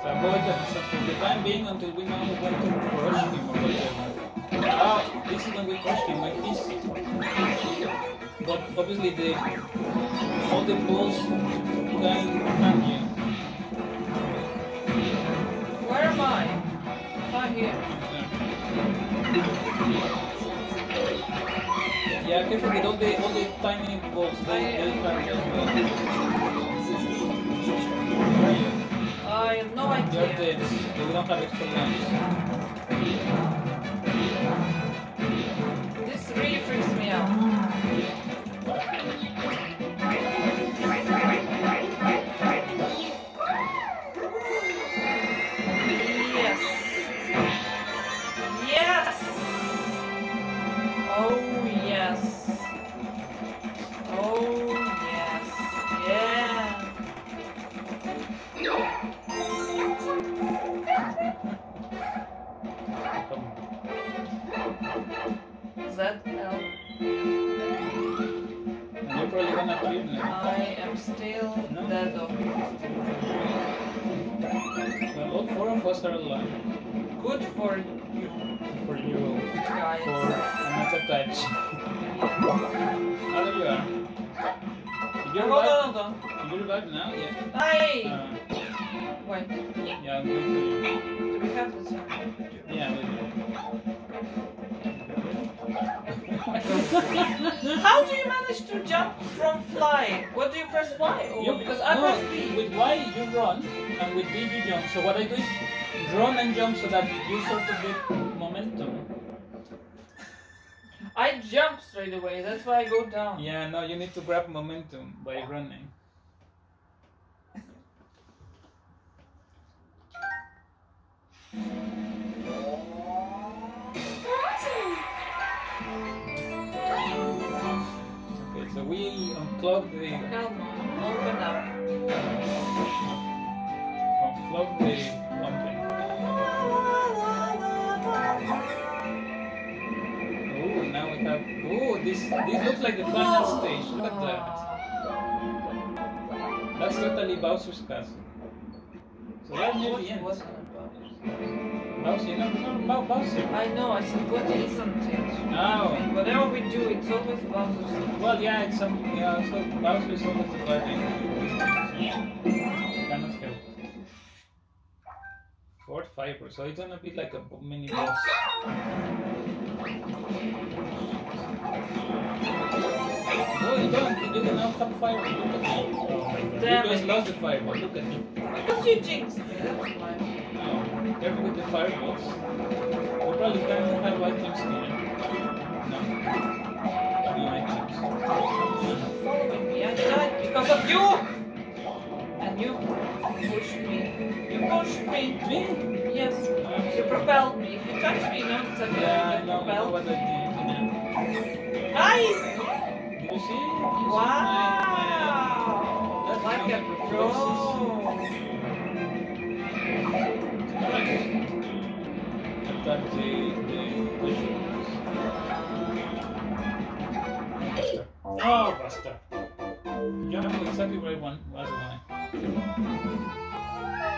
avoid that for the time being until we know when to crush him or whatever. Ah, this is when we crush him, like this. But obviously all the balls can harm you. Where am I? I'm here. Yeah, careful with all the tiny balls. They harm you. I have no idea. You're dead. We don't have extra lives. This really freaks me out. Yes. Yes. Oh yes. Oh yes. Yeah. Is that L? You're probably gonna kill me. I am still dead of Well, all four of us are alive. good for you For you. guys. For another touch. How do you are? Did you Hold revive? on, hold on. Did you revive now? Yeah. Hey! Wait, Yeah, I'm good for you. do we have this one? Yeah, we do. How do you manage to jump from fly? What do you press Y? Or because I press B. With Y you run, and with B you jump. So what I do is run and jump so that you sort of get momentum. I jump straight away, that's why I go down. Yeah, no, you need to grab momentum by running. Okay, so we unclog the Come on, open up. pumping. Oh, now we have. Oh, this looks like the final stage. Look at that. That's totally Bowser's castle. So we're near the end. Wasn't it Bowser's? Bowser, you know about Bowser? I know, I said what isn't it? Oh. I mean, whatever we do, it's always Bowser's. Well, yeah, it's some. Yeah, so Bowser is always the bad thing. Cannot help. Fourth fiber, so it's gonna be like a mini boss. No, you don't. You don't have fiber. Look at me. Oh my god. Damn You just it. lost the fiber. Look at me. Because you jinxed me, that's why. Oh, careful with the fireballs. We probably can't have items here. No. No items. Following me, I died because of you! And you pushed me. You pushed me. Me? Yes. You propelled me. If you touch me, no, it's okay. Yeah, You no, I know propelled what I me. did. Yeah. Hi! Did you see? Wow! That's Like a pro! Attack the Oh, bastard! Jumping exactly where I was going.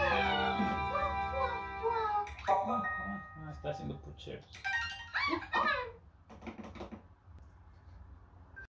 Está haciendo pucheros.